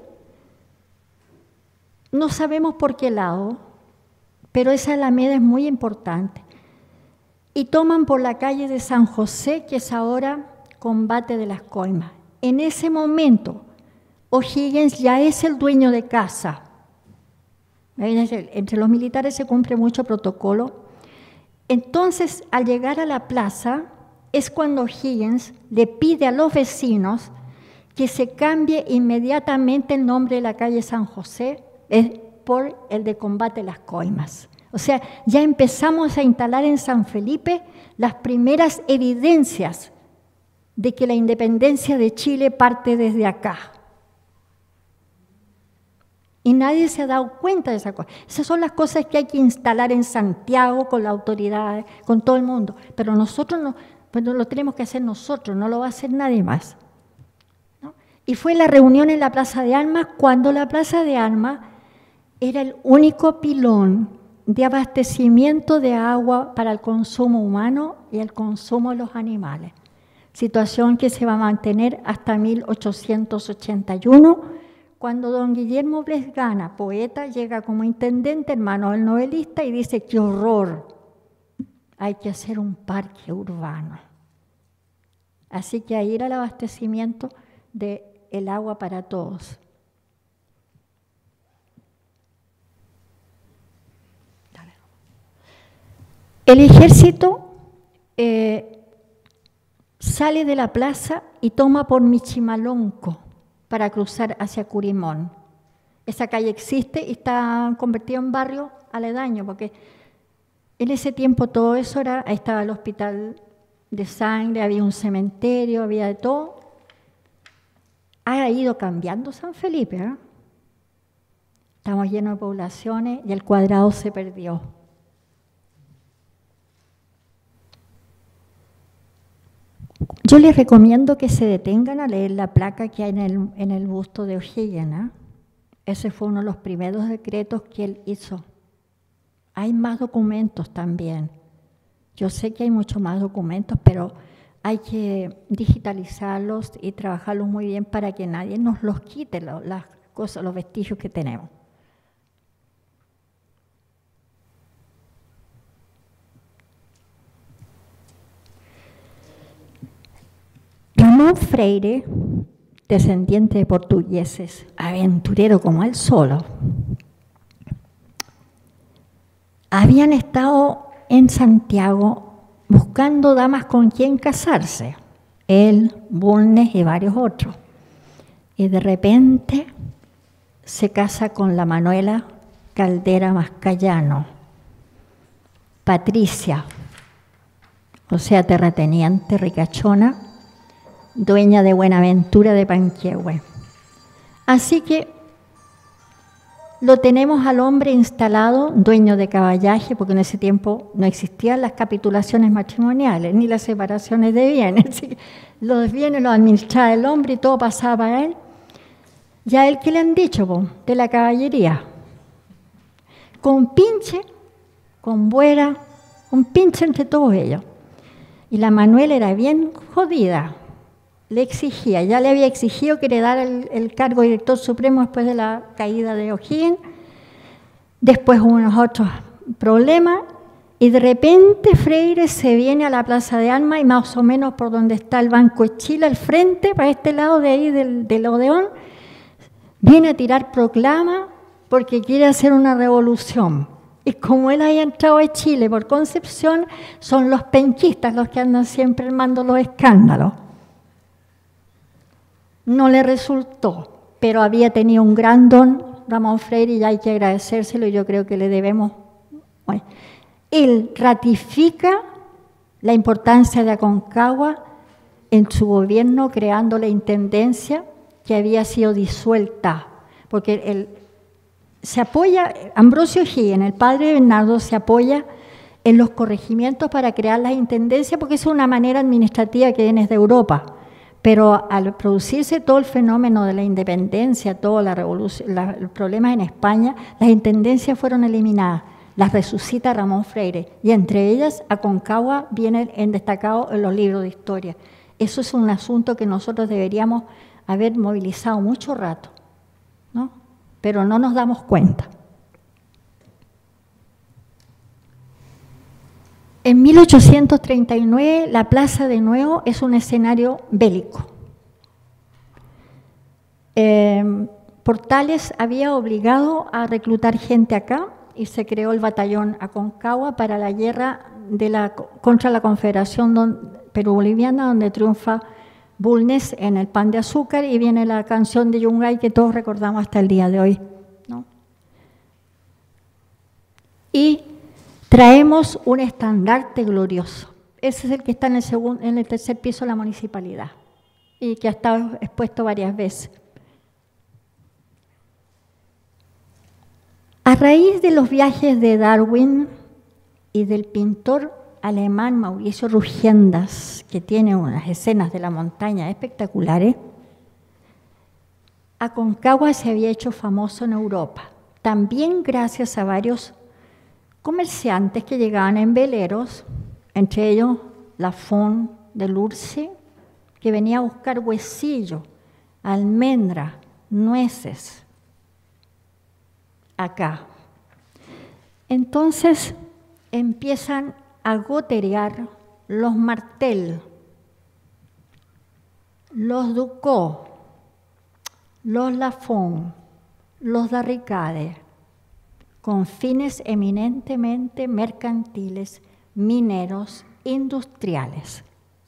No sabemos por qué lado, pero esa Alameda es muy importante. Y toman por la calle de San José, que es ahora combate de las Coimas. En ese momento, O'Higgins ya es el dueño de casa. Entre los militares se cumple mucho protocolo. Entonces, al llegar a la plaza, es cuando O'Higgins le pide a los vecinos que se cambie inmediatamente el nombre de la calle San José por el de combate de las Coimas. O sea, ya empezamos a instalar en San Felipe las primeras evidencias de que la independencia de Chile parte desde acá. Y nadie se ha dado cuenta de esa cosa. Esas son las cosas que hay que instalar en Santiago con la autoridad, con todo el mundo. Pero nosotros no, pues no lo tenemos que hacer nosotros, no lo va a hacer nadie más, ¿no? Y fue la reunión en la Plaza de Armas, cuando la Plaza de Armas era el único pilón de abastecimiento de agua para el consumo humano y el consumo de los animales. Situación que se va a mantener hasta mil ochocientos ochenta y uno, cuando don Guillermo Blesgana, poeta, llega como intendente, hermano del novelista, y dice: ¡qué horror! Hay que hacer un parque urbano. Así que ahí era el abastecimiento del agua para todos. El ejército eh, sale de la plaza y toma por Michimalonco para cruzar hacia Curimón. Esa calle existe y está convertida en barrio aledaño, porque en ese tiempo todo eso era, ahí estaba el hospital de sangre, había un cementerio, había de todo. Ha ido cambiando San Felipe, ¿eh? Estamos llenos de poblaciones y el cuadrado se perdió. Yo les recomiendo que se detengan a leer la placa que hay en el, en el busto de O'Higgins, ¿eh? Ese fue uno de los primeros decretos que él hizo. Hay más documentos también. Yo sé que hay muchos más documentos, pero hay que digitalizarlos y trabajarlos muy bien para que nadie nos los quite, las cosas, los vestigios que tenemos. Ramón Freire, descendiente de portugueses, aventurero como él solo, habían estado en Santiago buscando damas con quien casarse, él, Bulnes y varios otros. Y de repente se casa con la Manuela Caldera Mascayano, Patricia, o sea, terrateniente, ricachona, dueña de Buenaventura de Panquehue. Así que lo tenemos al hombre instalado, dueño de caballaje, porque en ese tiempo no existían las capitulaciones matrimoniales ni las separaciones de bienes. Así que los bienes los administraba el hombre y todo pasaba para él. ¿Y a él qué le han dicho, po? De la caballería? Con pinche, con buera, un pinche entre todos ellos. Y la Manuela era bien jodida, le exigía, ya le había exigido que heredara el, el cargo de director supremo después de la caída de O'Higgins, después hubo unos otros problemas, y de repente Freire se viene a la Plaza de Armas y más o menos por donde está el Banco de Chile, al frente, para este lado de ahí del, del Odeón, viene a tirar proclama porque quiere hacer una revolución. Y como él haya entrado a Chile por Concepción, son los penquistas los que andan siempre armando los escándalos. No le resultó, pero había tenido un gran don Ramón Freire y hay que agradecérselo y yo creo que le debemos. Bueno, él ratifica la importancia de Aconcagua en su gobierno creando la intendencia que había sido disuelta, porque el, se apoya, Ambrosio O'Higgins, el padre de Bernardo, se apoya en los corregimientos para crear las intendencias porque es una manera administrativa que viene de Europa. Pero al producirse todo el fenómeno de la independencia, todos la la, los problemas en España, las intendencias fueron eliminadas, las resucita Ramón Freire, y entre ellas Aconcagua viene en destacado en los libros de historia. Eso es un asunto que nosotros deberíamos haber movilizado mucho rato, ¿no? Pero no nos damos cuenta. En mil ochocientos treinta y nueve, la plaza de nuevo es un escenario bélico. Eh, Portales había obligado a reclutar gente acá y se creó el batallón Aconcagua para la guerra de la, contra la Confederación Perú-Boliviana, donde triunfa Bulnes en el Pan de Azúcar y viene la canción de Yungay que todos recordamos hasta el día de hoy, ¿no? Y traemos un estandarte glorioso. Ese es el que está en el, segundo, en el tercer piso de la municipalidad y que ha estado expuesto varias veces. A raíz de los viajes de Darwin y del pintor alemán Mauricio Rugiendas, que tiene unas escenas de la montaña espectaculares, Aconcagua se había hecho famoso en Europa, también gracias a varios comerciantes que llegaban en veleros, entre ellos Lafon de Lourdes, que venía a buscar huesillo, almendra, nueces, acá. Entonces empiezan a goterear los Martel, los Ducó, los Lafon, los Darricade, con fines eminentemente mercantiles, mineros, industriales.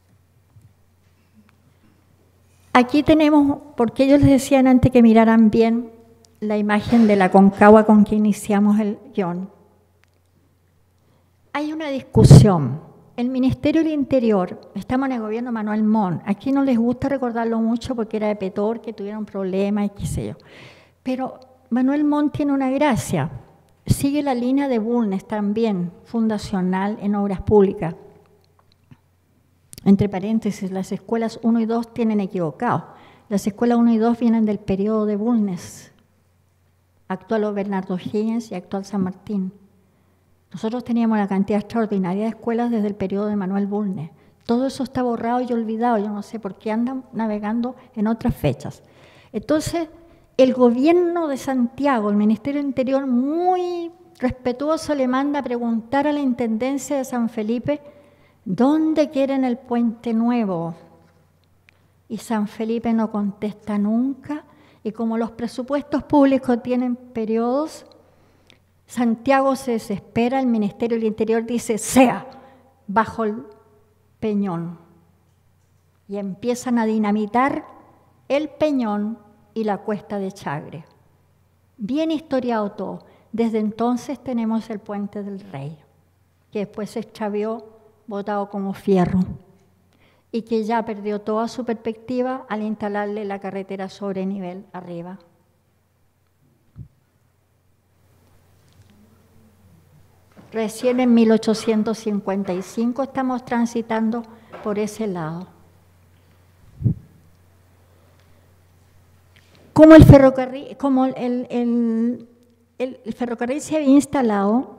Aquí tenemos, porque ellos les decían antes que miraran bien la imagen de la Aconcagua con que iniciamos el guión. Hay una discusión. El Ministerio del Interior, estamos en el gobierno de Manuel Montt, aquí no les gusta recordarlo mucho porque era de Petor, que tuvieron problemas y qué sé yo. Pero Manuel Montt tiene una gracia. Sigue la línea de Bulnes también, fundacional en obras públicas. Entre paréntesis, las escuelas uno y dos tienen equivocado. Las escuelas uno y dos vienen del periodo de Bulnes, actual Bernardo O'Higgins y actual San Martín. Nosotros teníamos una cantidad extraordinaria de escuelas desde el periodo de Manuel Bulnes. Todo eso está borrado y olvidado, yo no sé por qué andan navegando en otras fechas. Entonces, el gobierno de Santiago, el Ministerio del Interior, muy respetuoso, le manda a preguntar a la Intendencia de San Felipe dónde quieren el puente nuevo. Y San Felipe no contesta nunca, y como los presupuestos públicos tienen periodos, Santiago se desespera, el Ministerio del Interior dice, sea, bajo el peñón. Y empiezan a dinamitar el peñón y la cuesta de Chagre. Bien historiado todo. Desde entonces tenemos el Puente del Rey, que después se extravió, botado como fierro, y que ya perdió toda su perspectiva al instalarle la carretera sobre nivel arriba. Recién en mil ochocientos cincuenta y cinco estamos transitando por ese lado. Como el ferrocarril, como el, el, el, el ferrocarril se había instalado,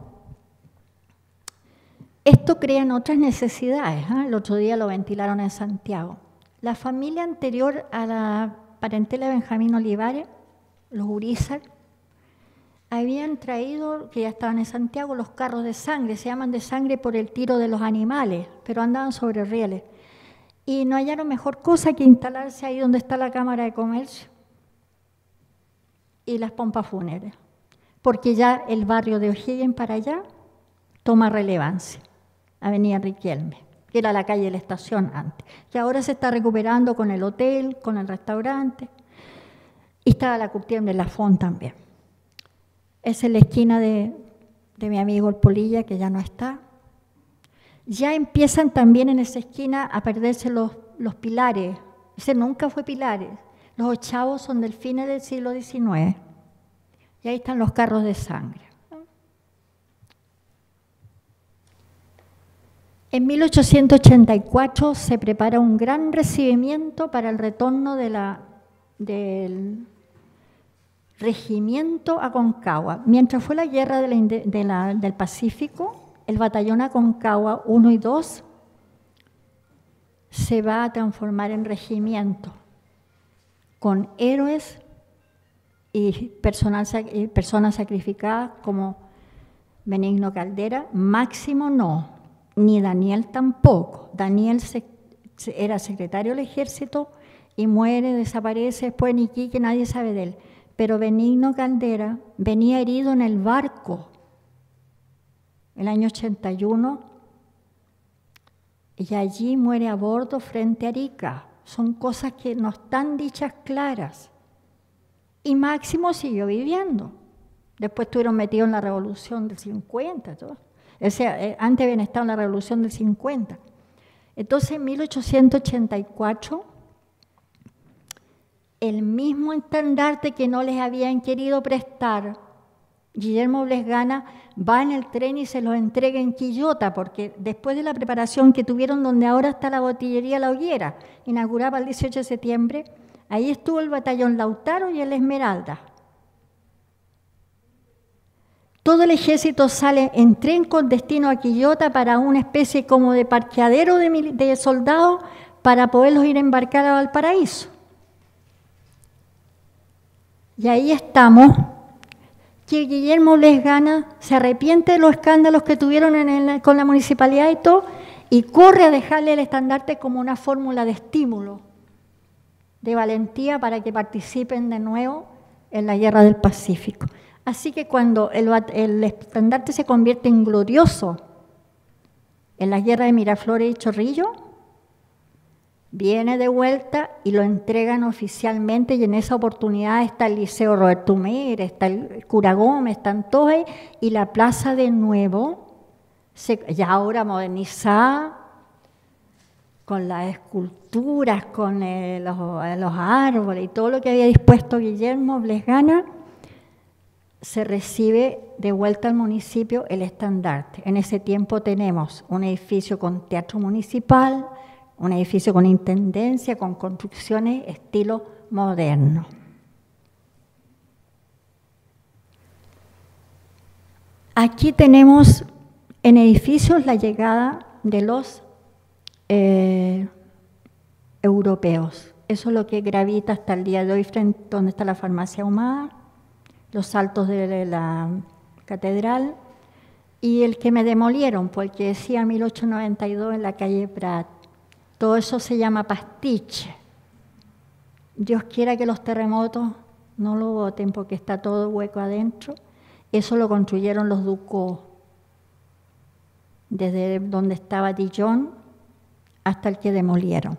esto crea otras necesidades. ¿eh? El otro día lo ventilaron en Santiago. La familia anterior a la parentela de Benjamín Olivares, los Urizar, habían traído, que ya estaban en Santiago, los carros de sangre, se llaman de sangre por el tiro de los animales, pero andaban sobre rieles. Y no hallaron mejor cosa que instalarse ahí donde está la Cámara de Comercio y las pompas fúnebres, porque ya el barrio de O'Higgins para allá toma relevancia, Avenida Riquelme, que era la calle de la estación antes, que ahora se está recuperando con el hotel, con el restaurante, y estaba la Curtiembre de la Font también. Esa es la esquina de, de mi amigo el Polilla, que ya no está. Ya empiezan también en esa esquina a perderse los, los pilares. Ese nunca fue pilares. Los ochavos son del fin del siglo diecinueve. Y ahí están los carros de sangre. En mil ochocientos ochenta y cuatro se prepara un gran recibimiento para el retorno de la, del regimiento Aconcagua. Mientras fue la guerra de la, de la, del Pacífico, el batallón Aconcagua uno y dos se va a transformar en regimiento, con héroes y personal, personas sacrificadas como Benigno Caldera. Máximo no, ni Daniel tampoco. Daniel se, era secretario del ejército y muere, desaparece después en Iquique, nadie sabe de él. Pero Benigno Caldera venía herido en el barco el año ochenta y uno y allí muere a bordo frente a Arica. Son cosas que no están dichas claras. Y Máximo siguió viviendo. Después estuvieron metidos en la revolución del cincuenta. Todo. O sea, antes habían estado en la revolución del cincuenta. Entonces, en mil ochocientos ochenta y cuatro, el mismo estandarte que no les habían querido prestar, Guillermo Blesgana va en el tren y se los entrega en Quillota, porque después de la preparación que tuvieron donde ahora está la botillería La Hoguera, inauguraba el dieciocho de septiembre, ahí estuvo el batallón Lautaro y el Esmeralda. Todo el ejército sale en tren con destino a Quillota para una especie como de parqueadero de, de soldados para poderlos ir a embarcar a Valparaíso. Y ahí estamos, que Guillermo Blesgana se arrepiente de los escándalos que tuvieron en el, con la municipalidad y todo, y corre a dejarle el estandarte como una fórmula de estímulo, de valentía para que participen de nuevo en la Guerra del Pacífico. Así que cuando el, el estandarte se convierte en glorioso en la Guerra de Miraflores y Chorrillo, viene de vuelta y lo entregan oficialmente, y en esa oportunidad está el Liceo Roberto Humer, está el Cura Gómez, están todos ahí, y la plaza de nuevo, se, ya ahora modernizada, con las esculturas, con eh, los, los árboles y todo lo que había dispuesto Guillermo Blesgana, se recibe de vuelta al municipio el estandarte. En ese tiempo tenemos un edificio con teatro municipal, un edificio con intendencia, con construcciones estilo moderno. Aquí tenemos en edificios la llegada de los eh, europeos. Eso es lo que gravita hasta el día de hoy frente a donde está la farmacia Ahumada, los altos de la catedral, y el que me demolieron, porque decía mil ochocientos noventa y dos en la calle Prat. Todo eso se llama pastiche. Dios quiera que los terremotos no lo boten porque está todo hueco adentro. Eso lo construyeron los Ducos desde donde estaba Dijon hasta el que demolieron.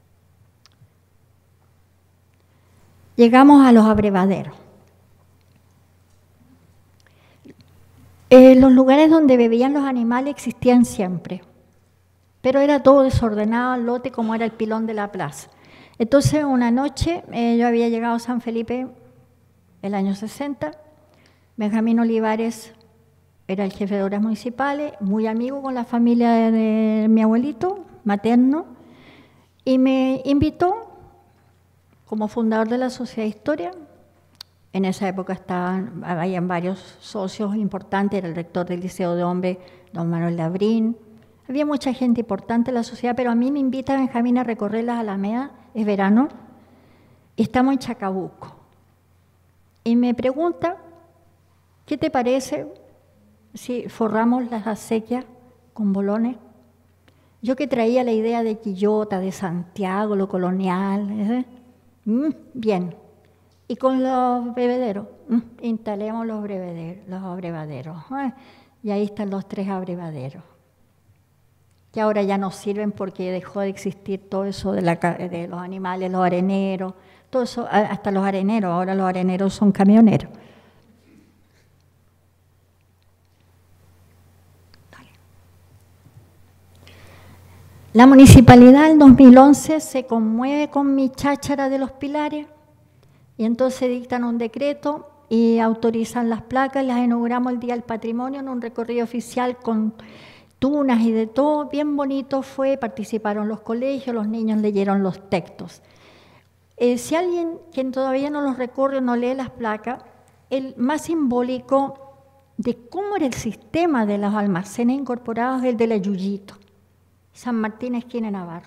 Llegamos a los abrevaderos. Eh, los lugares donde bebían los animales existían siempre, pero era todo desordenado, el lote como era el pilón de la plaza. Entonces, una noche, eh, yo había llegado a San Felipe el año sesenta, Benjamín Olivares era el jefe de obras municipales, muy amigo con la familia de, de mi abuelito materno, y me invitó como fundador de la Sociedad de Historia. En esa época estaban, habían varios socios importantes, era el rector del Liceo de Hombres, don Manuel Labrín. Había mucha gente importante en la sociedad, pero a mí me invita Benjamín a recorrer las Alamedas, es verano, y estamos en Chacabuco. Y me pregunta, ¿qué te parece si forramos las acequias con bolones? Yo que traía la idea de Quillota, de Santiago, lo colonial, ¿eh? mm, bien. Y con los bebederos, mm, instalemos los, brevederos, los abrevaderos. ¿eh? Y ahí están los tres abrevaderos, que ahora ya no sirven porque dejó de existir todo eso de, la, de los animales, los areneros, todo eso, hasta los areneros, ahora los areneros son camioneros. La municipalidad en dos mil once se conmueve con mi cháchara de los pilares y entonces dictan un decreto y autorizan las placas, las inauguramos el Día del Patrimonio en un recorrido oficial con tunas y de todo, bien bonito fue, participaron los colegios, los niños leyeron los textos. Eh, si alguien que todavía no los recorre o no lee las placas, el más simbólico de cómo era el sistema de los almacenes incorporados es el de la Yuyito, San Martín, esquina de Navarro.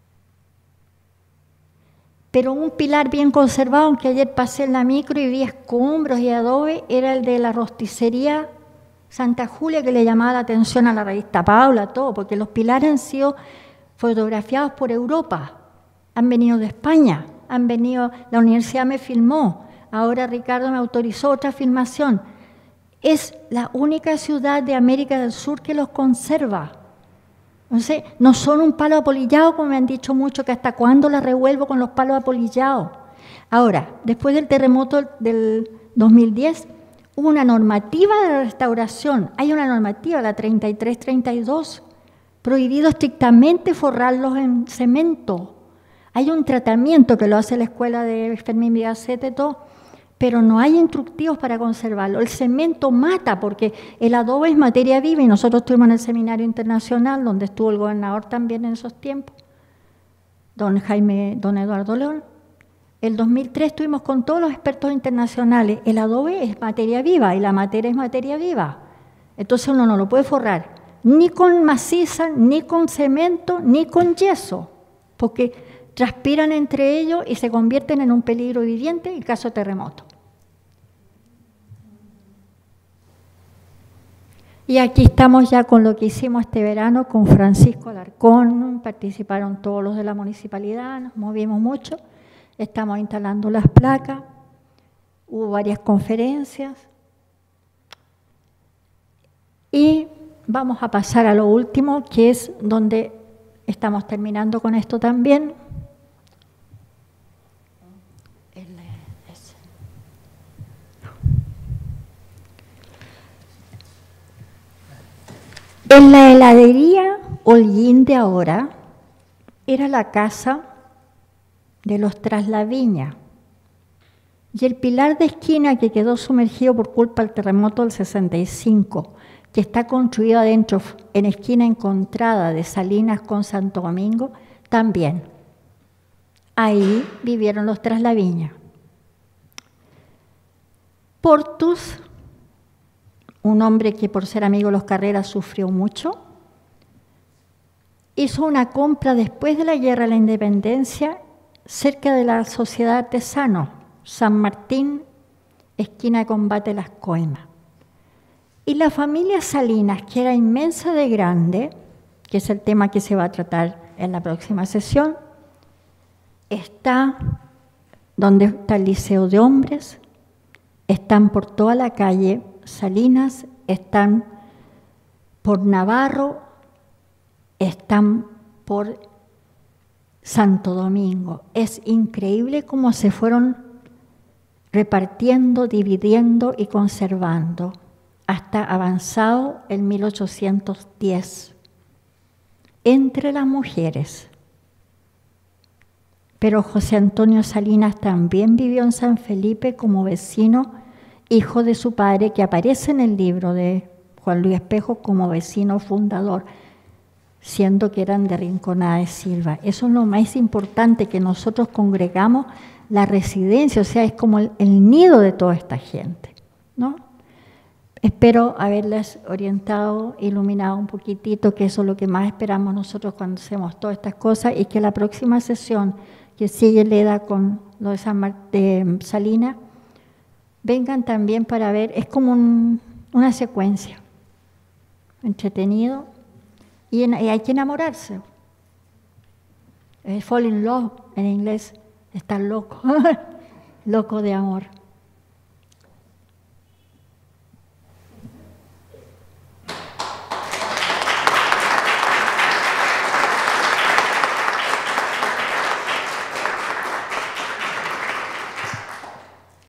Pero un pilar bien conservado, aunque ayer pasé en la micro y vi escombros y adobe, era el de la rosticería Santa Julia, que le llamaba la atención a la revista Paula, todo, porque los pilares han sido fotografiados por Europa, han venido de España, han venido, la universidad me filmó, ahora Ricardo me autorizó otra filmación. Es la única ciudad de América del Sur que los conserva. Entonces, no son un palo apolillado, como me han dicho mucho, que hasta cuándo las revuelvo con los palos apolillados. Ahora, después del terremoto del dos mil diez, hubo una normativa de restauración, hay una normativa, la treinta y tres treinta y dos, prohibido estrictamente forrarlos en cemento. Hay un tratamiento que lo hace la escuela de Fermín Vigacete, todo, pero no hay instructivos para conservarlo. El cemento mata porque el adobe es materia viva y nosotros estuvimos en el seminario internacional donde estuvo el gobernador también en esos tiempos, don Jaime, don Eduardo León. El dos mil tres estuvimos con todos los expertos internacionales. El adobe es materia viva y la materia es materia viva. Entonces uno no lo puede forrar ni con maciza, ni con cemento, ni con yeso, porque transpiran entre ellos y se convierten en un peligro viviente en caso de terremoto. Y aquí estamos ya con lo que hicimos este verano con Francisco Alarcón, participaron todos los de la municipalidad, nos movimos mucho, estamos instalando las placas, hubo varias conferencias y vamos a pasar a lo último, que es donde estamos terminando con esto también. En la heladería Holguín de ahora era la casa de los Traslaviña y el pilar de esquina que quedó sumergido por culpa del terremoto del sesenta y cinco, que está construido adentro en esquina encontrada de Salinas con Santo Domingo, también. Ahí vivieron los Traslaviña. Portus, un hombre que por ser amigo de los Carreras sufrió mucho, hizo una compra después de la Guerra de la Independencia cerca de la Sociedad Artesano, San Martín, esquina de Combate Las Coimas. Y la familia Salinas, que era inmensa de grande, que es el tema que se va a tratar en la próxima sesión, está donde está el Liceo de Hombres, están por toda la calle Salinas, están por Navarro, están por Santo Domingo. Es increíble cómo se fueron repartiendo, dividiendo y conservando hasta avanzado en mil ochocientos diez entre las mujeres. Pero José Antonio Salinas también vivió en San Felipe como vecino, hijo de su padre, que aparece en el libro de Juan Luis Espejo como vecino fundador, siendo que eran de Rinconada de Silva. Eso es lo más importante, que nosotros congregamos la residencia, o sea, es como el, el nido de toda esta gente, ¿no? Espero haberles orientado, iluminado un poquitito, que eso es lo que más esperamos nosotros cuando hacemos todas estas cosas, y que la próxima sesión que sigue Leda con lo de, San Mar de Salinas, vengan también para ver, es como un, una secuencia, entretenido, y, en, y hay que enamorarse. Eh, fall in love en inglés, estar loco, loco de amor.